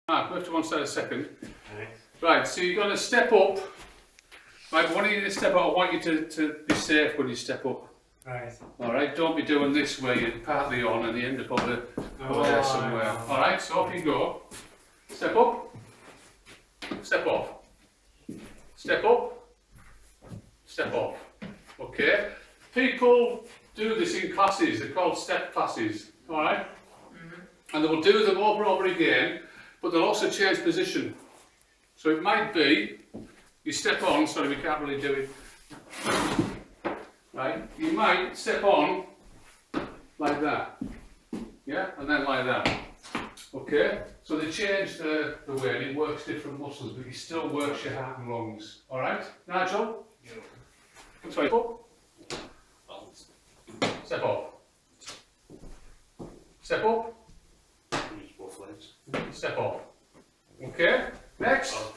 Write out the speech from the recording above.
Move to one side a second. Right, so you're going to step up. Right, but when you step up, I want you to be safe when you step up. Right. Alright, don't be doing this where you're partly on and you end up over there somewhere. Alright, so off you go. Step up. Step off. Step up. Step off. Okay? People do this in classes, they're called step classes. Alright? And they will do them over and over again, but they'll also change position. So it might be, you step on, sorry we can't really do it. Right, you might step on like that, yeah, and then like that. Okay, so they change the way and it works different muscles, but it still works your heart and lungs. All right, Nigel? Yeah. Come straight up. Step off. Step up. Use both legs. Step off. Okay, next.